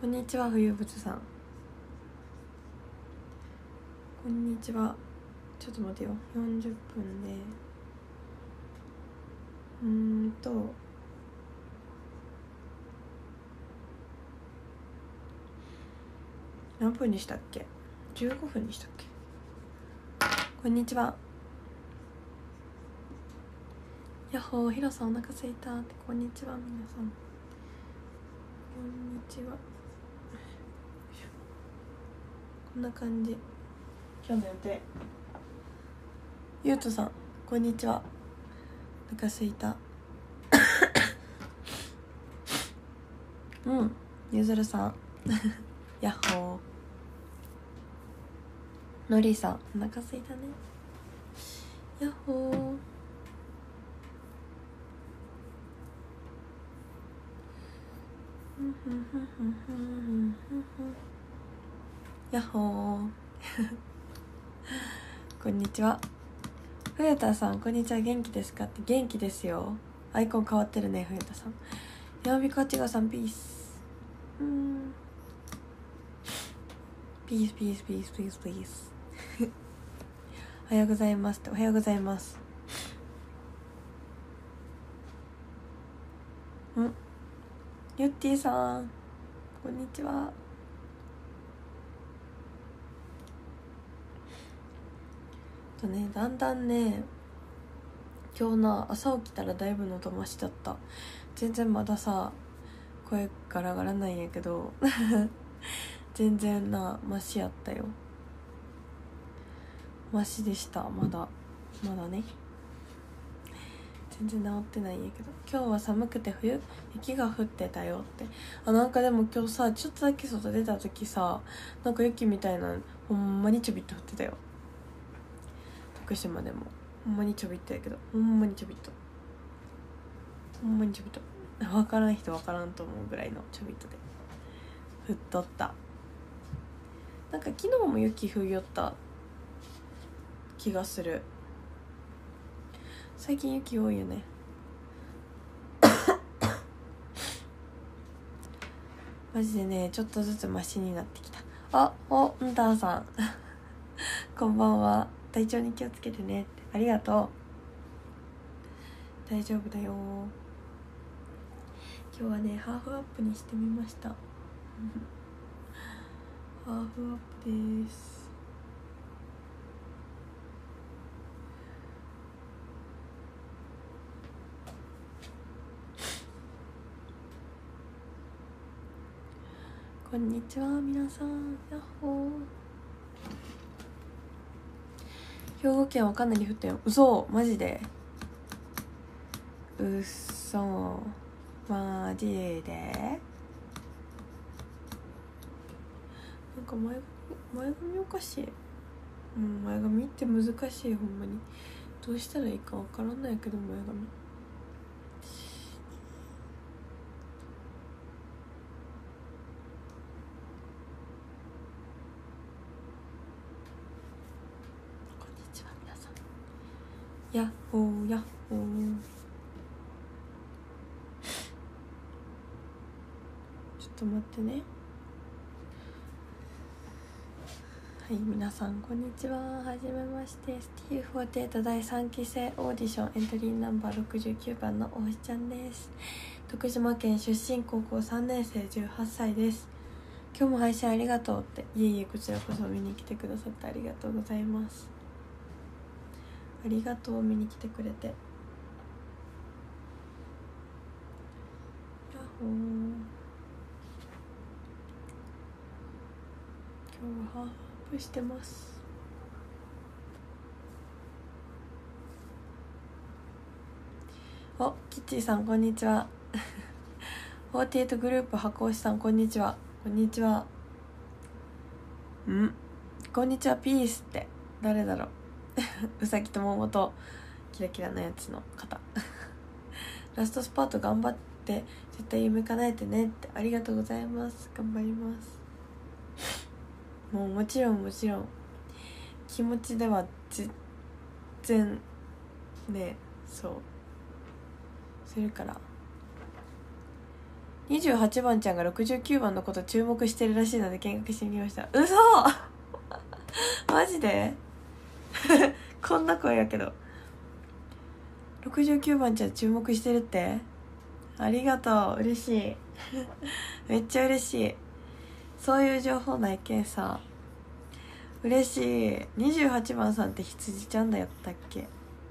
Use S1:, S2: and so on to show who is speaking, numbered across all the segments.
S1: こんにちは冬物さん、こんにちは。ちょっと待てよ、40分で何分にしたっけ。15分にしたっけ。こんにちは。やっほー、ひろさんお腹すいたって。こんにちは皆さん、こんにちは。こんな感じ。今日の予定。ゆうとさんこんにちは。お腹すいたゆずるさんやっほー。のりさんお腹すいたね。やっほー。やっほーこんにちは。ふやたさんこんにちは。元気ですかって。元気ですよ。アイコン変わってるねふやたさん。やみかちがさんピース。ピースピースピースピースピースおはようございますって。おはようございます。ゆってぃさんこんにちは。とね、だんだんね、今日な朝起きたらだいぶ喉ましだった。全然まださ声ガラガラなんやけど全然なマシやったよ。マシでした。まだね、全然治ってないんやけど。今日は寒くて雪が降ってたよって。なんかでも今日さちょっとだけ外出た時さ、なんか雪みたいなほんまにちょびっと降ってたよ。福島でもほんまにちょびっとやけど、ほんまにちょびっと分からん人分からんと思うぐらいのちょびっとで降っとった。なんか昨日も雪降りよった気がする。最近雪多いよねマジでね、ちょっとずつマシになってきた。んたーさんこんばんは。体調に気をつけてねって。ありがとう。大丈夫だよ。今日はねハーフアップにしてみましたハーフアップです。こんにちは皆さん、やっほー。兵庫県はかなり降ったよ。嘘マジで。うっそマジで。なんか前髪おかしい。前髪って難しい。ほんまにどうしたらいいかわからないけど、前髪やっほーやっほー。ちょっと待ってね。はい、皆さんこんにちは。はじめまして。STU48 第3期生オーディションエントリーナンバー69番の大石ちゃんです。徳島県出身、高校3年生、18歳です。今日も配信ありがとうって。いえこちらこそ見に来てくださってありがとうございます。ありがとう、見に来てくれて。やっほー。今日はハーフアップしてます。キッチーさんこんにちは48グループ箱推しさんこんにちは。こんにちは。こんにちはピースって誰だろううさぎと桃とキラキラなやつの方ラストスパート頑張って絶対夢叶えてねって。ありがとうございます。頑張ります。もちろん気持ちでは全然ね、そうするから。 28番ちゃんが69番のこと注目してるらしいので見学してみました。嘘マジでこんな声やけど。69番ちゃん注目してるって。ありがとう、嬉しいめっちゃ嬉しい。そういう情報ないけんさ、嬉しい。28番さんって羊ちゃんだやったっけ。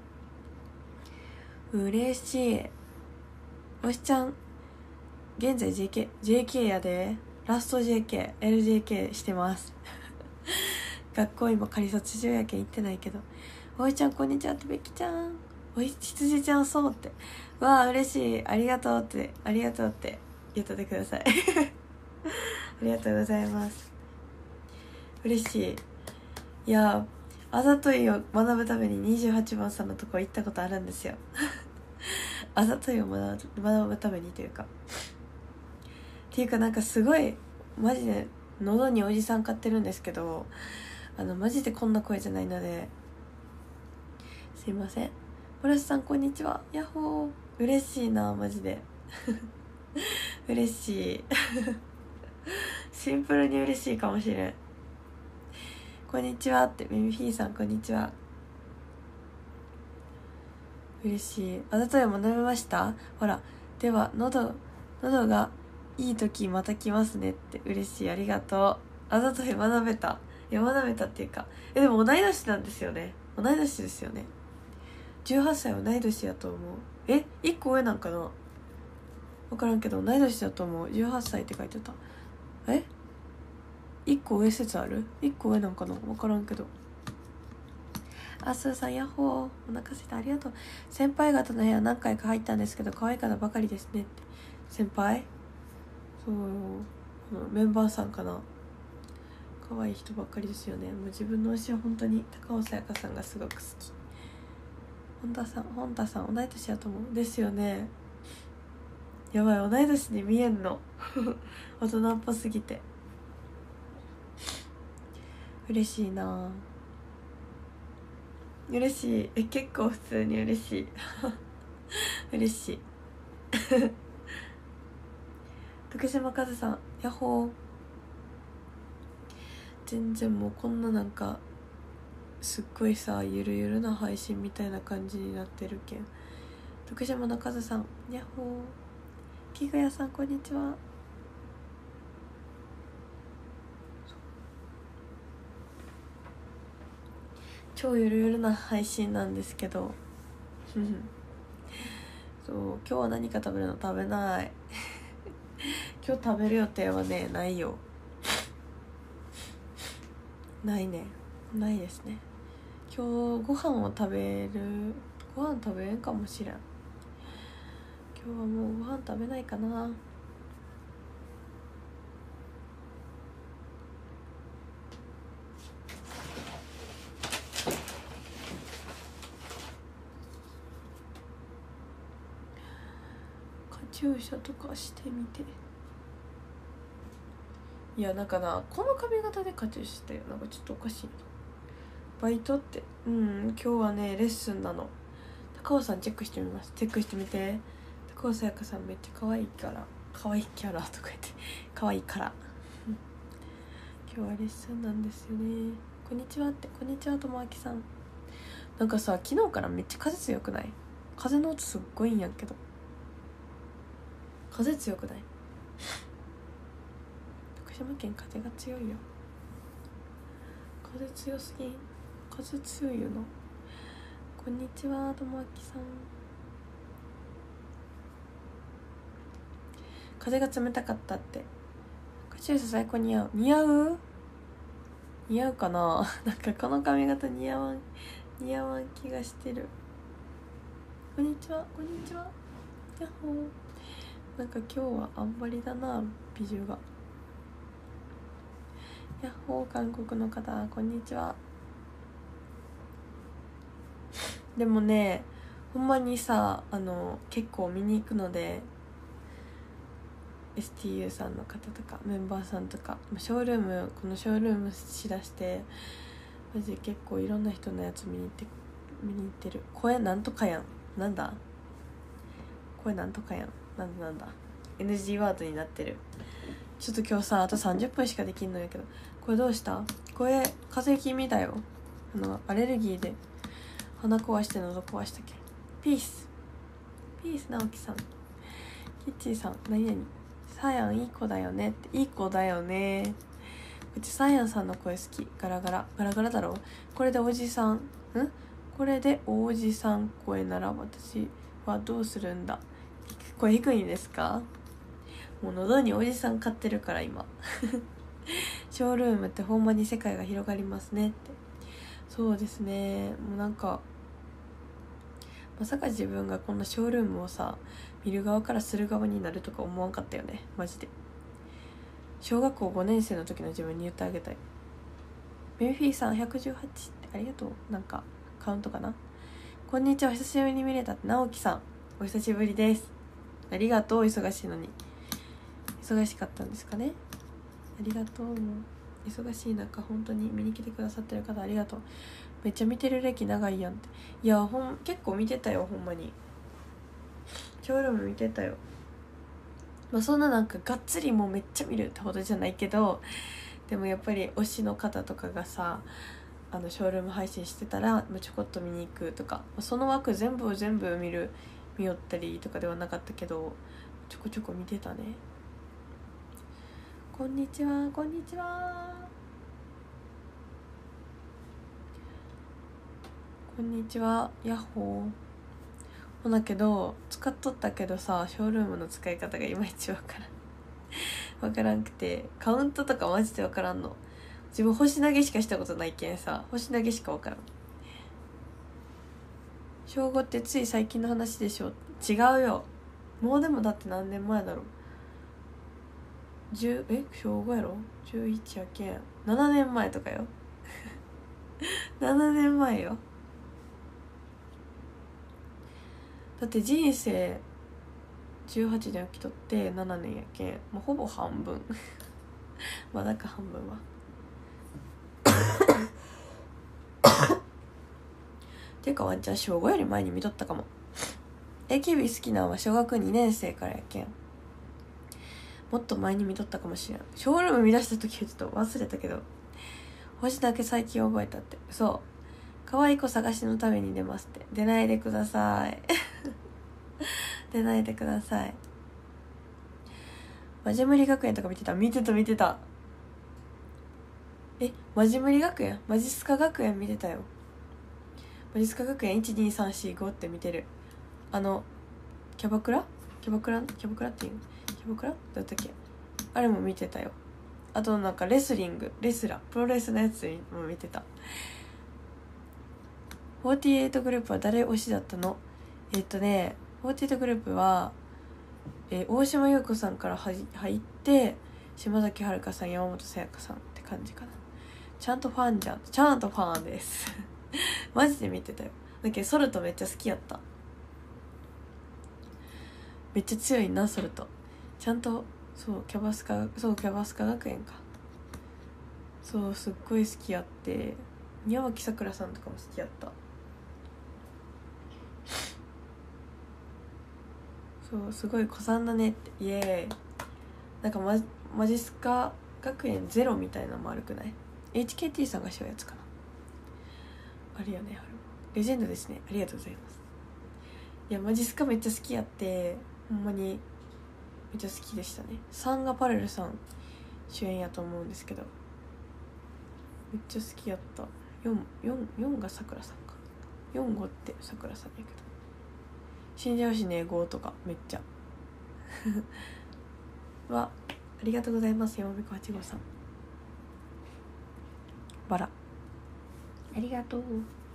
S1: 嬉しい。おしちゃん現在 JK やで。ラスト LJK してます学校今仮卒中やけん行ってないけど。おいちゃんこんにちはって、べきちゃん、おい羊ちゃんそうって、わあ嬉しい、ありがとうって言ってくださいありがとうございます。嬉しい。いや、あざといを学ぶために28番さんのとこ行ったことあるんですよあざといを学ぶためにというかなんかすごいマジで喉におじさん買ってるんですけど、マジでこんな声じゃないのですいません。村瀬さんこんにちは、ヤッホー。嬉しいなマジで嬉しいシンプルに嬉しいかもしれん。こんにちはって、ミミフィーさんこんにちは。嬉しい。あざといを学べました。ほら、では喉がいい時また来ますねって。嬉しい、ありがとう。あざとい学べた。いや学べたっていうか、でも同い年なんですよね。同い年ですよね。18歳同い年やと思う。1個上なんかな、分からんけど同い年だと思う。18歳って書いてた。1個上説ある。1個上なんかな、分からんけど。あすーさんヤッホー、お腹すいた、ありがとう。先輩方の部屋何回か入ったんですけど可愛い方ばかりですねって。先輩、そうよ、メンバーさんかな。可愛い人ばっかりですよね。もう自分の推しは本当に高尾さやかさんがすごく好き。本田さん同い年やと思う。ですよね。やばい、同い年に見えんの大人っぽすぎて嬉しいな。嬉しい。結構普通に嬉しい嬉しい徳島和さんヤッホー。全然もうこんななんかすっごいさ、ゆるゆるな配信みたいな感じになってるけん。徳島の和さんヤッホー。きぐやさんこんにちは。超ゆるゆるな配信なんですけどそう、今日は何か食べるの。食べない今日食べる予定はね、ないよ。ないね、ないですね。今日ご飯食べれんかもしれん。今日はもうご飯食べないかな。カチューシャとかしてみて。いやなんかな、この髪型でカチューシャしてなんかちょっとおかしいな。バイトって今日はねレッスンなの。高尾さんチェックしてみます。チェックしてみて。高尾さやかさんめっちゃ可愛いキャラとか言って可愛いから今日はレッスンなんですよね。こんにちはって。こんにちはともあきさん。なんかさ、昨日からめっちゃ風強くない？風の音すっごいんやけど。風強くない？徳島県風が強いよ。風強すぎん？風強いよな。こんにちはともあきさん。風が冷たかったって。カチューシャ最高似合う。似合うかななんかこの髪型似合わん気がしてる。こんにちはヤッホー。なんか今日はあんまりだな、美女が。ヤッホー、韓国の方こんにちは。でもね、ほんまにさ、結構見に行くので、STU さんの方とかメンバーさんとか、このショールームしだしてマジで結構いろんな人のやつ見に行ってる。声なんとかやん、なんだなんだ NG ワードになってる。ちょっと今日さあと30分しかできんのやけど、これどうした？声風邪気味だよ。アレルギーで鼻壊して喉壊したっけ。ピース直樹さん、キッチーさん、何々サヤンいい子だよねって。いい子だよね。うちサヤンさんの声好き。ガラガラだろ。これでおじさんこれでおじさん声なら私はどうするんだ。声低いんですか？もう喉におじさん飼ってるから今ショールームってほんまに世界が広がりますねって。そうですね。もうなんかまさか自分がこんなショールームをさ見る側からする側になるとか思わんかったよね、マジで。小学校5年生の時の自分に言ってあげたい。メンフィーさん118ってありがとう。なんかカウントかな。こんにちは、久しぶりに見れたって直樹さん、お久しぶりです。ありがとう。忙しいのに。忙しかったんですかね。ありがとう。忙しい中本当に見に来てくださってる方ありがとう。めっちゃ見てる歴長いやんって。いや結構見てたよ、ほんまに。ショールーム見てたよ。まあそんななんかがっつりもうめっちゃ見るってほどじゃないけど、でもやっぱり推しの方とかがさショールーム配信してたらちょこっと見に行くとか、その枠全部見よったりとかではなかったけど、ちょこちょこ見てたね。こんにちは。ヤッホー。ほなけど使っとったけどさ、ショールームの使い方がいまいちわからんくて、カウントとかマジでわからんの。自分星投げしかしたことないけんさ、星投げしかわからん。小5ってつい最近の話でしょ。違うよ。もうでもだって何年前だろ。小5やろ。11やけん7年前とかよ7年前よ。だって人生18年起きとって7年やけん、もうほぼ半分まだか半分はていうかワンチャン小5より前に見とったかも。AKB 好きなのは小学2年生からやけん、もっと前に見とったかもしれん。ショールーム見出した時はちょっと忘れたけど、星だけ最近覚えたって。そう、可愛い子探しのために出ますって。出ないでください出ないでください。マジムリ学園とか見てた。マジムリ学園、マジスカ学園見てたよ。マジスカ学園 1,2,3,4,5 って見てる。キャバクラっていうキャバクラだったっけ、あれも見てたよ。あとなんかレスラープロレスのやつも見てた。48グループは誰推しだったの？48グループは、大島優子さんから入って島崎遥香さん、山本さやかさんって感じかな。ちゃんとファンですマジで見てたよ。だけどソルトめっちゃ好きやった。めっちゃ強いなソルト。ちゃんとそうキャバスカ学園か。そうすっごい好きやって、宮脇さくらさんとかも好きやった。そうすごい子さんだねって。イエーイ。なんかマジスカ学園ゼロみたいなのも悪くない？ HKT さんがしようやつかな。あるよね、レジェンドですね。ありがとうございます。いやマジスカめっちゃ好きやって、ほんまにめっちゃ好きでしたね。サンガパレルさん主演やと思うんですけど、めっちゃ好きやった。4がさくらさんか。45ってさくらさんやけど、死んじゃうしね5とかめっちゃありがとうございます。山彦8号さん、バラありがとう。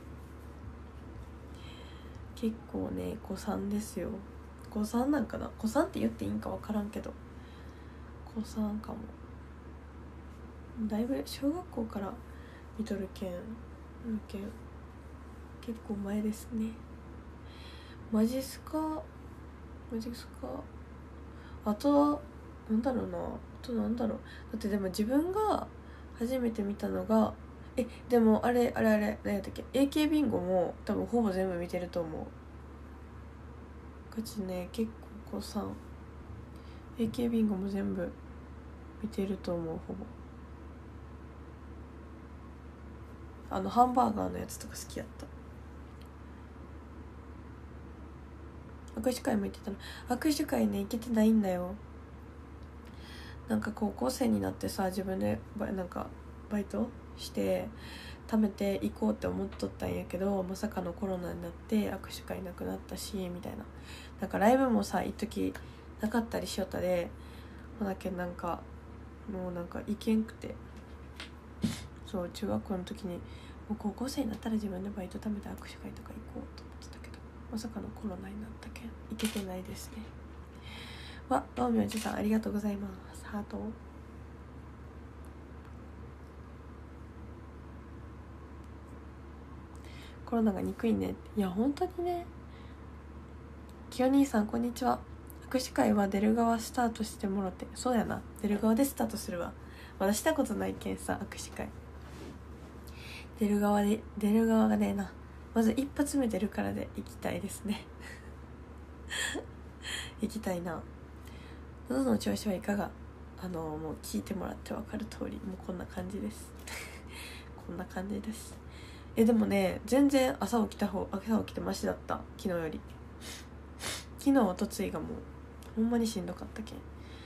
S1: 結構ね子さんですよ。子さんなんかな、子さんって言っていいんか分からんけど子さんかも。だいぶ小学校から見とるけん結構前ですね。マジスカあとなんだろう。だってでも自分が初めて見たのがでもあれ何やったっけ、 AK ビンゴも多分ほぼ全部見てると思う。ガチね、結構子さん AK ビンゴも全部見てると思う。ほぼハンバーガーのやつとか好きやった。握手会も行ってたの。握手会ね行けてないんだよ。なんか高校生になってさ、自分でなんかバイトして貯めて行こうって思っとったんやけど、まさかのコロナになって握手会なくなったしみたいな。なんかライブもさ一時なかったりしよったで、だけなんかもうなんか行けんくて、そう中学校の時にもう高校生になったら自分でバイト貯めて握手会とか行こうと思ってたけど、まさかのコロナになったけん行けてないですね。道明寺さんありがとうございます。ハート。コロナが憎いね。いや本当にね。きよ兄さんこんにちは。握手会は出る側スタートしてもろて。そうやな、出る側でスタートするわ。まだしたことないけんさ、握手会出る側がねえな。まず一発目出るからで行きたいですね行きたいな。喉の調子はいかが？もう聞いてもらって分かる通り、もうこんな感じですこんな感じです。でもね、全然朝起きてマシだった。昨日より。昨日おとついがもうほんまにしんどかったけん。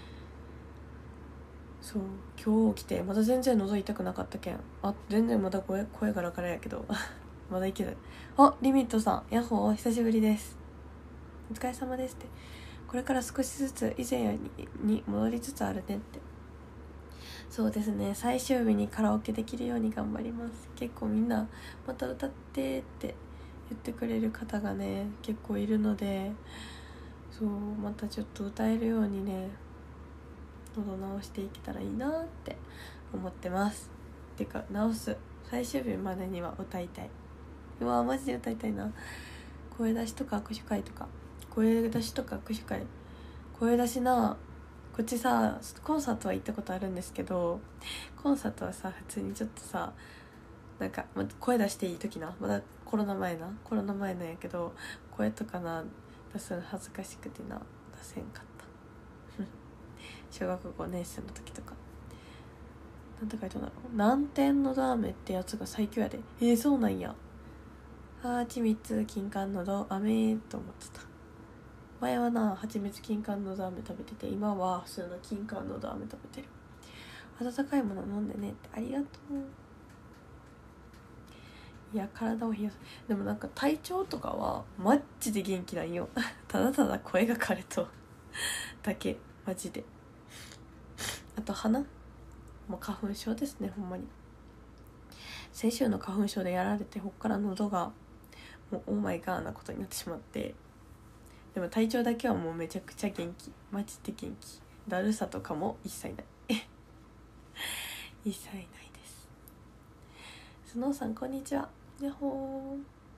S1: そう今日起きてまだ全然喉痛くなかったけん。全然まだ声ガラガラやけどまだいける。リミットさんヤッホー久しぶりです。お疲れ様ですって。これから少しずつ以前に戻りつつあるねって。そうですね、最終日にカラオケできるように頑張ります。結構みんなまた歌ってって言ってくれる方がね結構いるので、そうまたちょっと歌えるようにね喉直していけたらいいなって思ってます。てか直す最終日までには歌いたい。マジで歌いたいな。声出しとか握手会とか声出しな。こっちさコンサートは行ったことあるんですけど、コンサートはさ普通にちょっとさなんか声出していい時な、まだコロナ前なんやけど、声とかな出すの恥ずかしくてな出せんかった小学5年生の時とか。なんて書いてあるんだろう。南天のど飴ってやつが最強やで。そうなんや。蜂蜜金柑のど飴と思ってた。前はな蜂蜜金柑のど飴食べてて、今は普通の金柑のど飴食べてる。温かいもの飲んでねって。ありがとう。いや体を冷やす。でもなんか体調とかはマッチで元気なんよただただ声が枯れとだけ、マジで。あと鼻もう花粉症ですね。ほんまに先週の花粉症でやられて、こっから喉がもうオーマイガーなことになってしまって、でも体調だけはもうめちゃくちゃ元気。マジで元気。だるさとかも一切ない一切ないです。スノーさんこんにちは。やっほ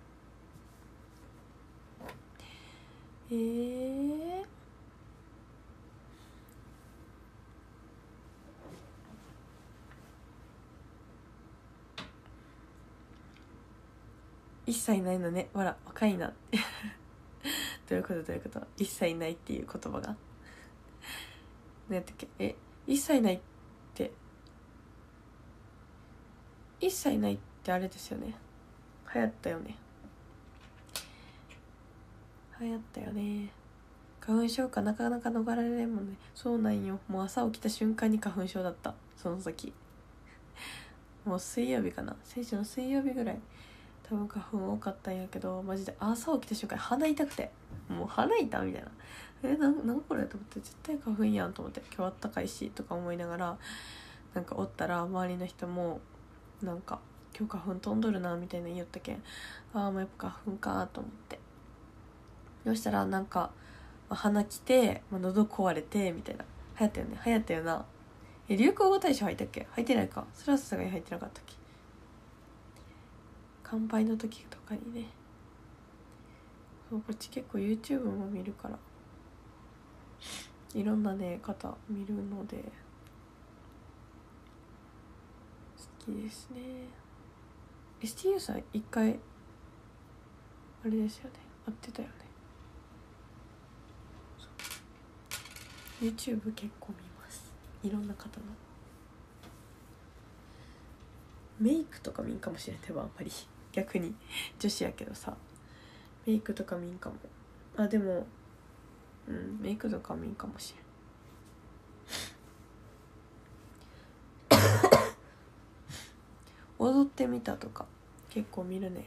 S1: ー。一切ないのね。わら若いなどういうこと一切ないっていう言葉が何やったっけ。一切ないってあれですよね。流行ったよね。花粉症かなかなか逃れられんもんね。そうなんよ。もう朝起きた瞬間に花粉症だった。その時もう水曜日かな、先週の水曜日ぐらい多分花粉多かったんやけど、マジで朝起きた瞬間鼻痛くて、もう鼻痛みたいな。なんこれと思って、絶対花粉やんと思って、今日あったかいしとか思いながらなんかおったら、周りの人もなんか今日花粉飛んどるなみたいな言ったけん、もうやっぱ花粉かと思って、そしたらなんか鼻きて、喉壊れてみたいな。流行ったよな。流行語大賞入ったっけ？入ってないか。それはさすがに入ってなかったっけ。乾杯の時とかにね。そう、こっち結構 YouTube も見るからいろんなね方見るので好きですね。 STU さん一回あれですよね、会ってたよね。 YouTube 結構見ます。いろんな方のメイクとか見んかもしれん。でもあんまり逆に女子やけどさ、メイクとか見んかも。あ、でもメイクとか見んかもしれん。踊ってみたとか結構見るね。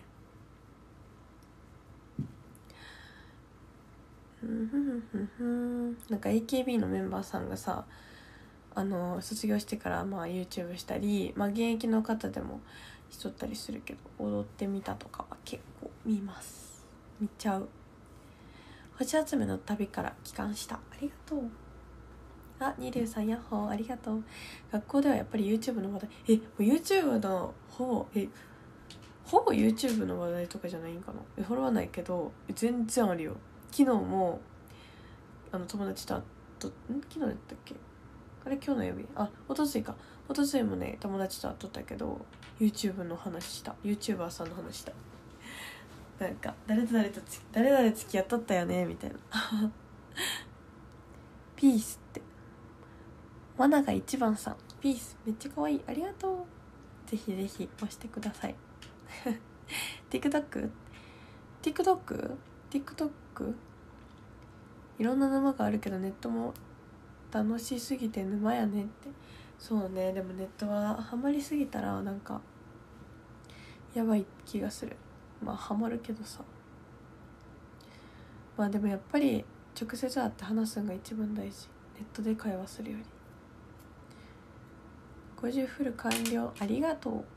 S1: なんか AKB のメンバーさんがさ、卒業してからYouTube したり、現役の方でもしとったりするけど、踊ってみたとかは結構見ます。見ちゃう。星集めの旅から帰還した。ありがとう。ニリュウさんヤッホー、ありがとう。学校ではやっぱり YouTube の話題、YouTube のほぼ YouTube の話題とかじゃないんかな。フォロワーないけど全然あるよ。昨日も友達と昨日だったっけ、あれ今日の曜日、おとついもね友達と会っとったけど YouTube の話した。 YouTuber さんの話した。なんか誰々付き合っとったよねみたいなピースってマナが一番さん、ピースめっちゃ可愛い、ありがとう。ぜひぜひ押してくださいTikTok いろんな沼があるけどネットも楽しすぎて沼やねって。そうね、でもネットはハマりすぎたらなんかやばい気がする。ハマるけどさ、でもやっぱり直接会って話すのが一番大事。ネットで会話するより。50フル完了、ありがとう。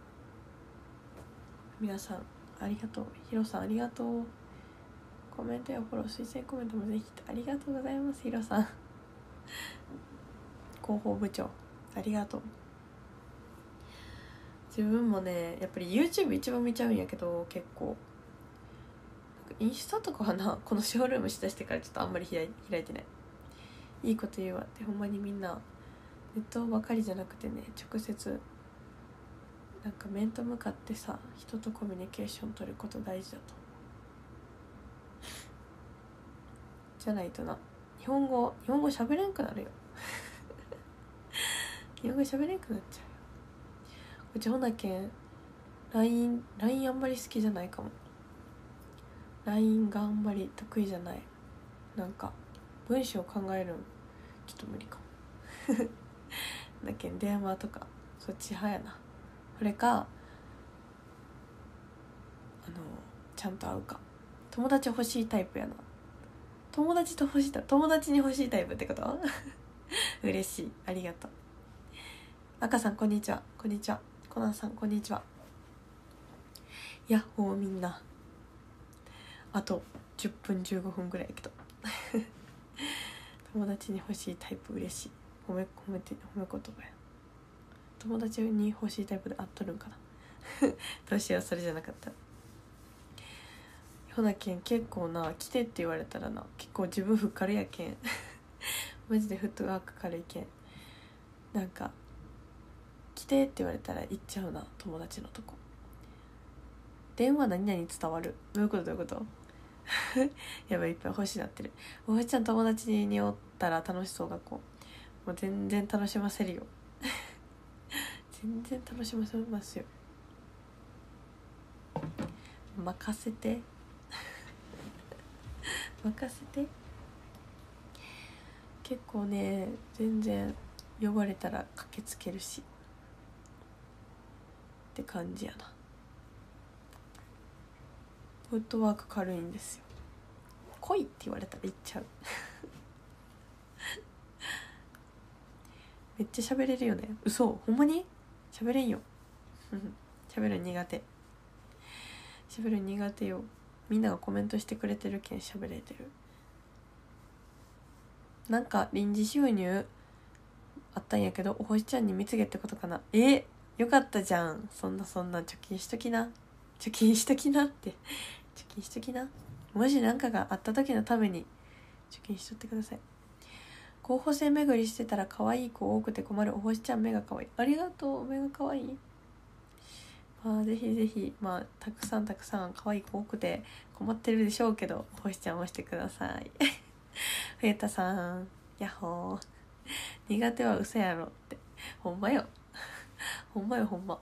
S1: 皆さんありがとう。ヒロさんありがとう。コメントやフォロー、推薦コメントもぜひ。ありがとうございます。ヒロさん広報部長ありがとう。自分もねやっぱり YouTube 一番見ちゃうんやけど、結構インスタとかはな、このショールームしだしてからちょっとあんまり開いてない。いいこと言うわって。ほんまにみんなネットばかりじゃなくてね、直接なんか面と向かってさ、人とコミュニケーション取ること大事だと。じゃないとな、日本語喋れんくなるよ日本語喋れんくなっちゃうよ。うちほなけん LINE あんまり好きじゃないかも。 LINE があんまり得意じゃない。なんか文章考えるんちょっと無理かもだけん電話とかそっち派やな。これかちゃんと会うか。友達欲しいタイプやな。友達に欲しいタイプってこと嬉しい、ありがとう。赤さんこんにちは。コナンさんこんにちは。ヤッホーみんな。あと10分15分ぐらいやけど友達に欲しいタイプ嬉しい。褒め言葉や。友達に欲しいタイプで合っとるんかなどうしよう、それじゃなかったら。ほなけん結構な、来てって言われたらな、結構自分ふっかるやけんマジでフットワーク軽いけん、なんか来てって言われたら行っちゃうな。友達のとこ電話何々伝わる、どういうことやばい、いっぱい欲しいなってる。おばちゃん友達におったら楽しそう。学校もう全然楽しませるよ全然楽しませますよ。任せて結構ね、全然呼ばれたら駆けつけるしって感じやな。フットワーク軽いんですよ。来いって言われたら行っちゃうめっちゃ喋れるよね。嘘、ほんまに喋れんよ喋る苦手よ。みんながコメントしてくれてるけん喋れてる。なんか臨時収入あったんやけど、お星ちゃんに貢げってことかな。よかったじゃん。そんな貯金しときなって貯金しときな。もし何かがあった時のために貯金しとってください。候補生巡りしてたら可愛い子多くて困る。お星ちゃん目が可愛い。ありがとう、目が可愛い。ぜひぜひ、たくさん可愛い子多くて困ってるでしょうけど、お星ちゃん押してください冬田さんやっほー。苦手は嘘やろって。ほんまよほんまよほんま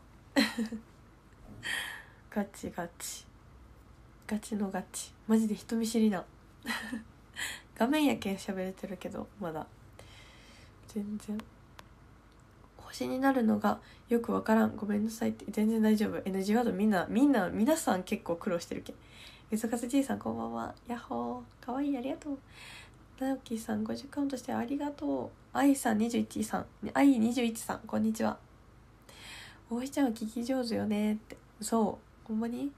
S1: ガチガチガチのガチ、マジで人見知りな画面やけん喋れてるけど、まだ全然星になるのがよくわからん、ごめんなさいって。全然大丈夫。 NG ワード皆さん結構苦労してるけん。みそかずじいさんこんばんは。やっほー、かわいい、ありがとう。なおきさん50カウントしてありがとう。あいさん21さん、あい21さんこんにちは。おひちゃんは聞き上手よねって。そうほんまに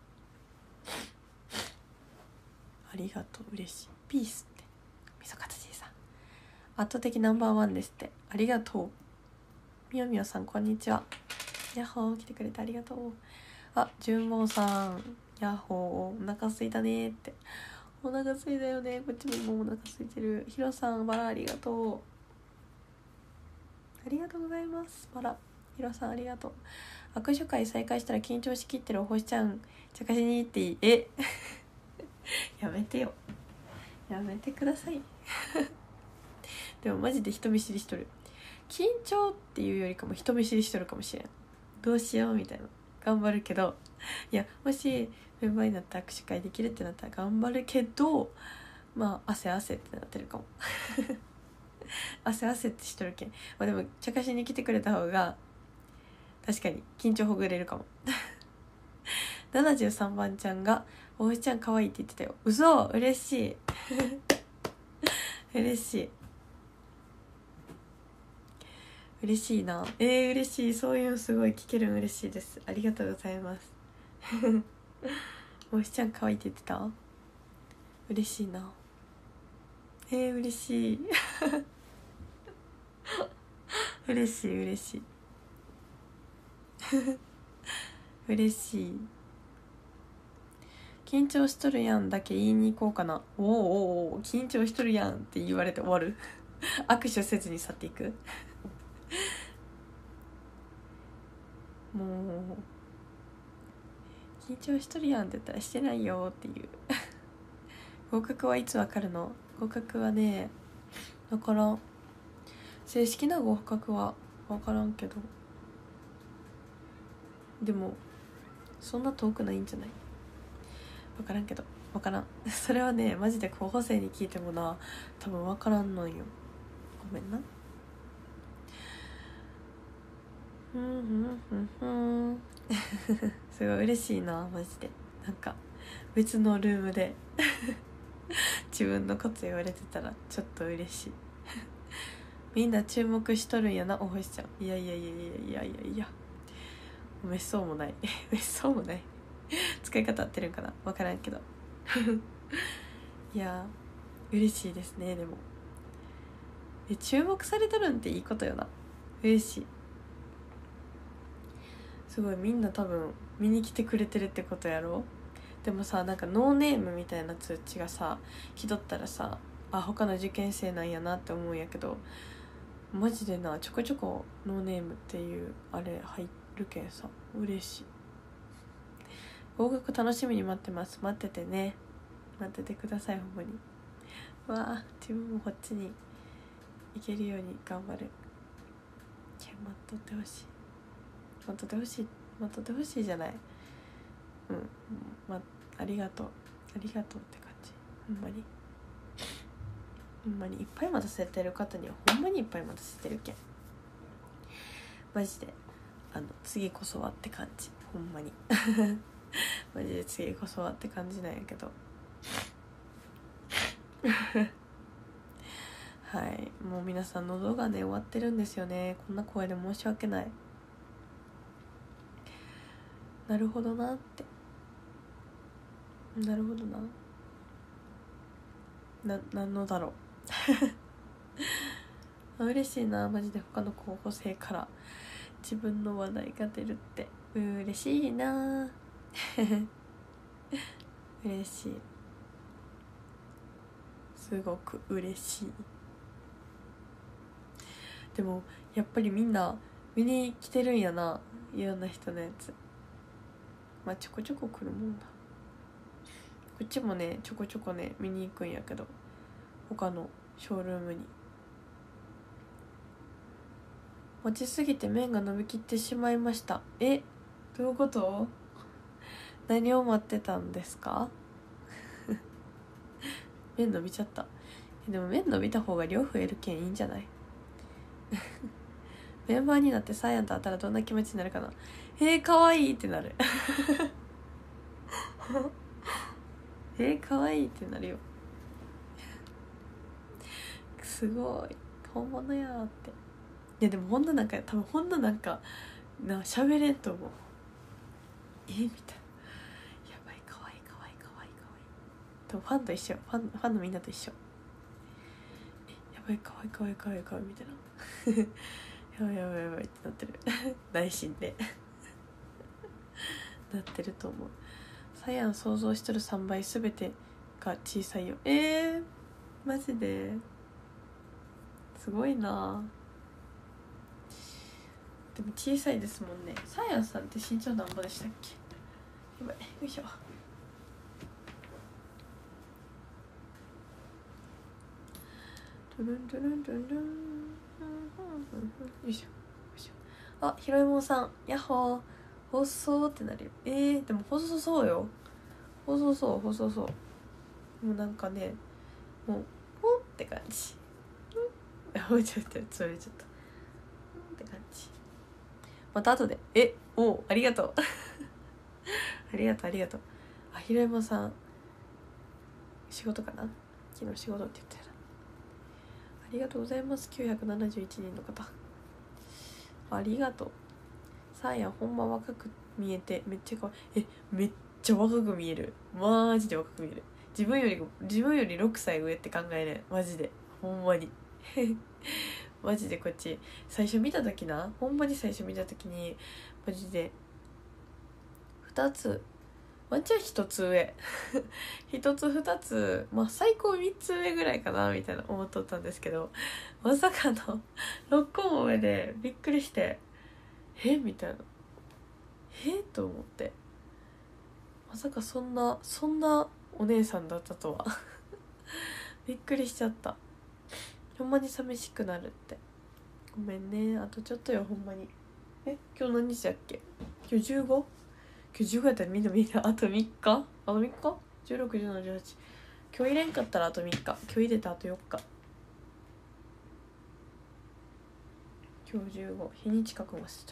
S1: ありがとう、嬉しい。ピースって。みそかつじいさん圧倒的ナンバーワンですって。ありがとう。みよみよさんこんにちは。やっほー、来てくれてありがとう。あ、純毛さんやっほー、お腹すいたねって。お腹すいたよね、こっちももうお腹すいてる。ひろさんバラありがとう。ありがとうございます。バラひろさんありがとう。握手会再開したら緊張しきってるお星ちゃん茶化しに行っていい？やめてよ、やめてくださいでもマジで人見知りしとる。緊張っていうよりかも人見知りしとるかもしれん。どうしようみたいな。頑張るけど、いやもしメンバーになって握手会できるってなったら頑張るけど、まあ汗ってなってるかも汗ってしとるけん、まあ、でも茶化しに来てくれた方が確かに緊張ほぐれるかも73番ちゃんがお星ちゃん可愛いって言ってたよ。嘘、嬉しい嬉しい嬉しいな。嬉しい。そういうのすごい聞けるの嬉しいです。ありがとうございますおしちゃん可愛いって言ってた。嬉しいな。嬉しい嬉しい嬉しい嬉しい。緊張しとるやんだけ言いに行こうかな。お緊張しとるやんって言われて終わる握手せずに去っていくもう緊張しとるやんって言ったらしてないよっていう合格はいつわかるの？合格はね、だから正式な合格はわからんけど、でもそんな遠くないんじゃない？わからんけど、わからんそれはねマジで候補生に聞いてもな、多分わからんのんよ。ごめんな。すごい嬉しいなマジで。なんか別のルームで自分のこと言われてたらちょっと嬉しいみんな注目しとるんやなお星ちゃん。いやめっそうもないめっそうもない使い方合ってるんかな、分からんけどいや嬉しいですね。でも注目されとるんっていいことよな。嬉しい。すごいみんな多分見に来てくれてるってことやろ。でもさ、なんかノーネームみたいな通知がさ来とったらさ、あ、他の受験生なんやなって思うんやけど、マジでな、ちょこちょこノーネームっていうあれ入るけんさ嬉しい。合格楽しみに待ってます。待っててね、待っててくださいほんまに。わあ、自分もこっちに行けるように頑張る。待っとってほしい、待っとってほしい、待っとってほしいじゃない。ありがとうって感じ。ほんまにいっぱい待たせてる方にはほんまにいっぱい待たせてるけん、マジで次こそはって感じ。ほんまにマジで次こそはって感じなんやけどはい、もう皆さん喉がね終わってるんですよね。こんな声で申し訳ない。なるほどなって、なるほどな、なんのだろう嬉しいなマジで。他の候補生から自分の話題が出るって嬉しいな嬉しい、すごく嬉しい。でもやっぱりみんな見に来てるんやな、いろんな人のやつ。まあちょこちょこ来るもんだ。こっちもねちょこちょこね見に行くんやけど、他のショールームに待ちすぎて麺が伸びきってしまいました。どういうこと？何を待ってたんですか？麺伸びちゃった。でも麺伸びた方が量増えるけんいいんじゃない？メンバーになってサーヤンと会ったらどんな気持ちになるかな。かわいいってなる。かわいいってなるよ。すごい本物やーって。いやでもほんとなんか多分ほんとなんか喋れんと思う。みたいな。やばい、かわいいかわいいかわいいかわいい。多分ファンと一緒。ファンのみんなと一緒。やばい、かわいいかわいいかわいいかわいいみたいな。やばいやばいやばいってなってる。内心でなってると思う。サヤン想像してる3倍すべてが小さいよ。マジですごいな。でも小さいですもんね。サヤンさんって身長何ぼでしたっけ？やばい、よいしょ。トゥルントゥルントゥルン、よいしょよいしょ。あ、ひろえもんさん、やっほー、細ってなるよ。でも細そうよ。細そう。もうなんかね、もうポンって感じ。もうちょっとつれちゃった。って感じ。また後で。ありがとう。ありがとう。あ、ひろえもんさん仕事かな。昨日仕事って言ってた。ありがとうございます。971人の方。ありがとう。サーヤほんま若く見えてめっちゃ可愛い。めっちゃ若く見える。マジで若く見える。自分より6歳上って考えね。マジでほんまに。マジでこっち最初見た時な、ほんまに最初見た時にマジで2つ、ワンチャン1つ上1つ2つ、まあ最高3つ上ぐらいかなみたいな思っとったんですけど、まさかの6個も上でびっくりして、みたいな、と思って、まさかそんなお姉さんだったとはびっくりしちゃった。ほんまに寂しくなるって。ごめんね、あとちょっとよほんまに。今日何日だっけ？今日 15？ 今日15やったらみんなあと3日？あと3日 ?16、17、18。今日入れんかったらあと3日。今日入れたあと4日。今日15。日にち確認した。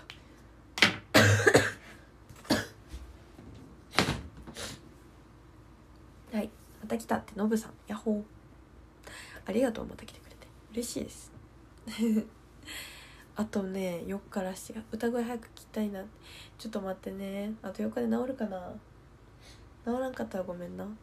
S1: はい、また来たってノブさん、ヤッホー。ありがとう、また来てくれて嬉しいですあとね4日から7月、歌声早く聞きたいな。ちょっと待ってね、あと4日で治るかな。治らんかったらごめんな。も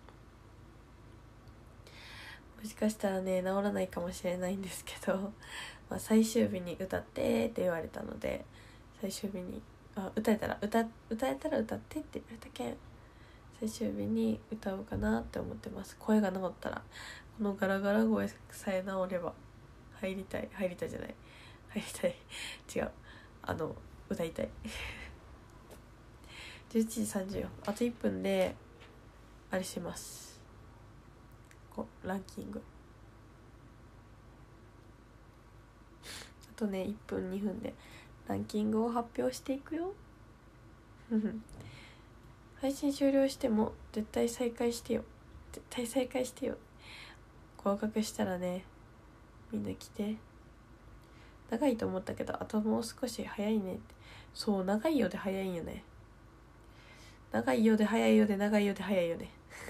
S1: しかしたらね治らないかもしれないんですけどまあ最終日に歌ってって言われたので、最終日に歌えたら歌ってって言われたけん、最終日に歌おうかなって思ってます。声が治ったら、このガラガラ声さえ治れば入りたいじゃない、違う、歌いたい11時34、あと1分であれします。ランキングあとね1分2分でランキングを発表していくよ配信終了しても絶対再開してよ。合格したらねみんな来て。長いと思ったけどあともう少し早いねって。そう、長いようで早いんよね。長いようで早いようで長いようで早いよね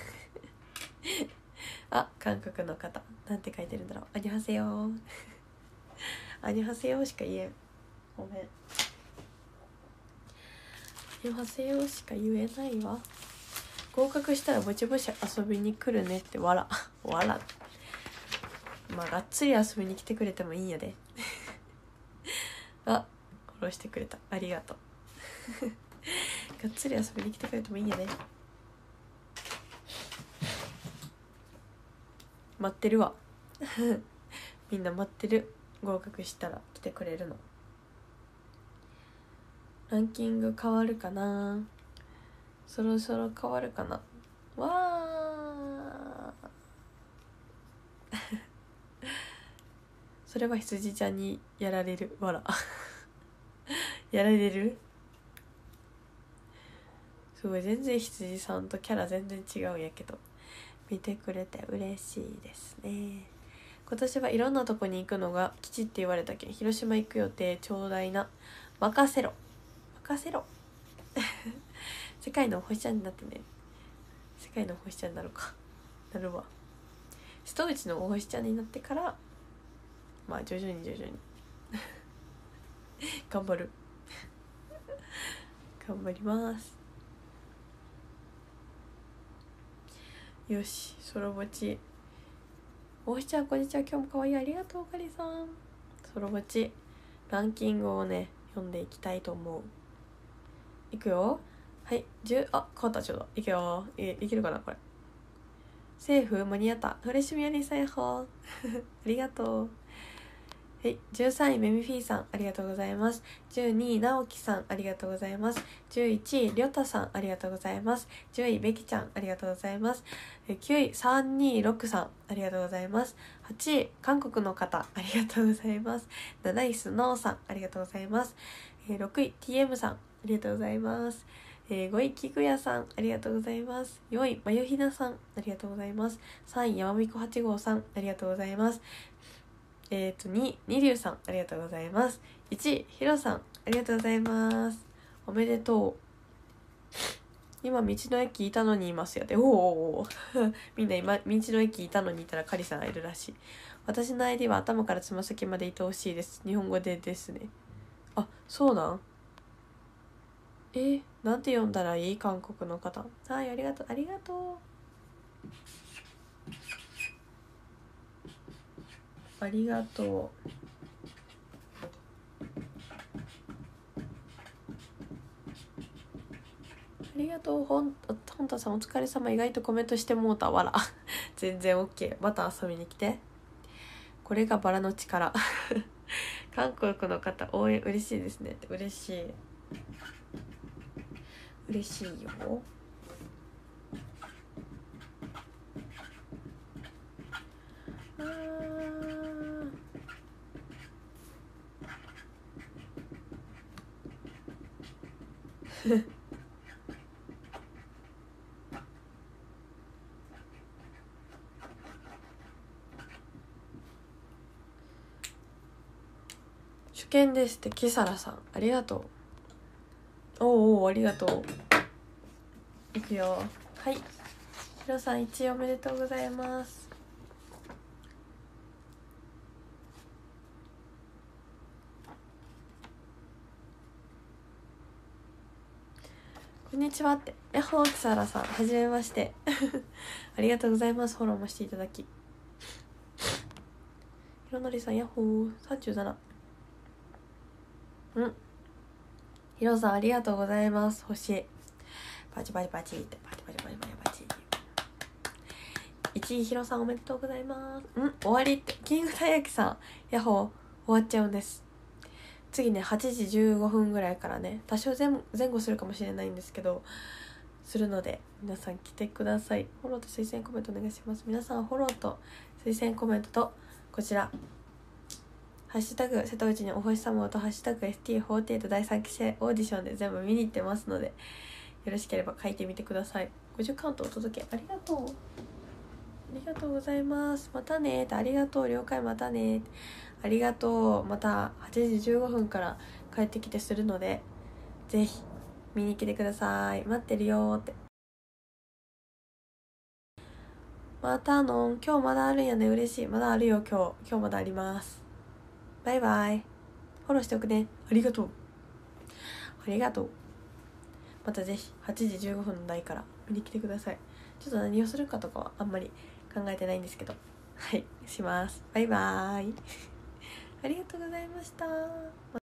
S1: あ、韓国の方なんて書いてるんだろう。アニョハセヨアニョハセヨしか言えん。ごめん、アニョハセヨしか言えないわ。合格したらぼちぼち遊びに来るねってわらまあがっつり遊びに来てくれてもいいんやでフォローしてくれた、ありがとうがっつり遊びに来てくれてもいいんやで。待ってるわみんな待ってる。合格したら来てくれるの。ランキング変わるかな、そろそろ変わるかな。 それは羊ちゃんにやられるわらやられる。すごい、全然羊さんとキャラ全然違うんやけど、見てくれて嬉しいですね。今年はいろんなとこに行くのが吉って言われたけん、広島行く予定ちょうだいな。任せろ任せろ世界のお星ちゃんになってね。世界のお星ちゃんになるか。なるわ。瀬戸内のお星ちゃんになってから、まあ徐々に頑張る頑張ります。よし、ソロぼち。お星ちゃんこんにちは、今日も可愛い、ありがとうかりさん。ソロぼちランキングをね読んでいきたいと思う。いくよ。はい、10、あ、変わった。ちょうどいくよ。いけるかなこれ。セーフ間に合った。フレッシュミヤリーさんやっほーありがとう。はい、13位メミフィーさんありがとうございます。12位直樹さんありがとうございます。11位りょたさんありがとうございます。10位べきちゃんありがとうございます。9位326さんありがとうございます。8位韓国の方ありがとうございます。7位スノーさんありがとうございます。6位 TM さんありがとうございます。5位きぐやさんありがとうございます。4位まゆひなさんありがとうございます。3位やまみこ8号さんありがとうございます。2位にりゅうさんありがとうございます。1位ひろさんありがとうございます。おめでとう。今道の駅いたのにいますやで。おみんな今道の駅いたのにいたらカリさんがいるらしい。私の ID は頭からつま先までいてほしいです。日本語でですね。あ、そうなん。なんて読んだらいい？韓国の方。はい、ありがとうありがとうありがとう。ありがとう。ほんたさんお疲れ様。意外とコメントしてもうたわら全然 OK。また遊びに来て。これがバラの力韓国の方応援嬉しいですねって。嬉しい嬉しいよ主権ですってキサラさんありがとう。おありがとう。いくよ。はい、ひろさん1位おめでとうございます。こんにちはって。ヤッホーキサラさんはじめましてありがとうございます。フォローもしていただき。ひろのりさんヤッホー37。ひろさんありがとうございます。星パチパチパチってパチパチパチパチパチ。1位ひろさんおめでとうございます。終わりって。キングたいやきさんヤッホー終わっちゃうんです。次ね8時15分ぐらいからね、多少前後するかもしれないんですけどするので、皆さん来てください。フォローと推薦コメントお願いします。皆さんフォローと推薦コメントとこちらハッシュタグ瀬戸内にお星様とハッシュタグ ST48 第3期生オーディションで全部見に行ってますので、よろしければ書いてみてください。50カウントお届けありがとう。ありがとうございます。またねって。ありがとう。了解。またねって。ありがとう。また8時15分から帰ってきてするので、ぜひ見に来てください。待ってるよって。またの今日まだあるんやね。嬉しい。まだあるよ。今日まだあります。バイバイ。フォローしておくね。ありがとう。ありがとう。またぜひ8時15分の台から見に来てください。ちょっと何をするかとかはあんまり考えてないんですけど、はい、します。バイバーイありがとうございました。